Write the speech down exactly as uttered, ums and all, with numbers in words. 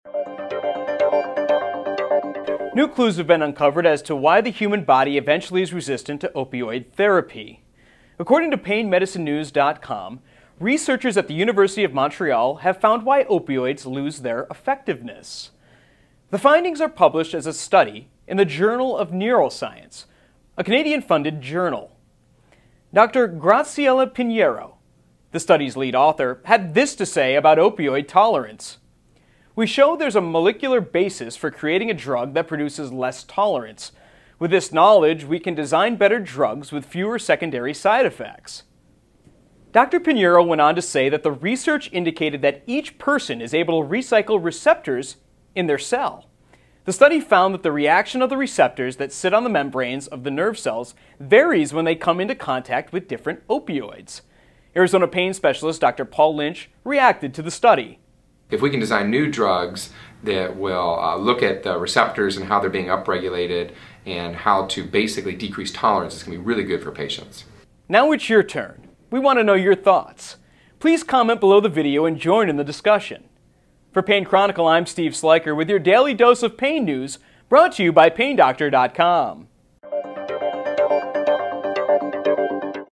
New clues have been uncovered as to why the human body eventually is resistant to opioid therapy. According to pain medicine news dot com, researchers at the University of Montreal have found why opioids lose their effectiveness. The findings are published as a study in the Journal of Neuroscience, a Canadian-funded journal. Doctor Graciela Piniero, the study's lead author, had this to say about opioid tolerance. We show there's a molecular basis for creating a drug that produces less tolerance. With this knowledge, we can design better drugs with fewer secondary side effects. Doctor Piniero went on to say that the research indicated that each person is able to recycle receptors in their cell. The study found that the reaction of the receptors that sit on the membranes of the nerve cells varies when they come into contact with different opioids. Arizona pain specialist Doctor Paul Lynch reacted to the study. If we can design new drugs that will uh, look at the receptors and how they're being upregulated and how to basically decrease tolerance, it's going to be really good for patients. Now it's your turn. We want to know your thoughts. Please comment below the video and join in the discussion. For Pain Chronicle, I'm Steve Sliker with your daily dose of pain news, brought to you by pain doctor dot com.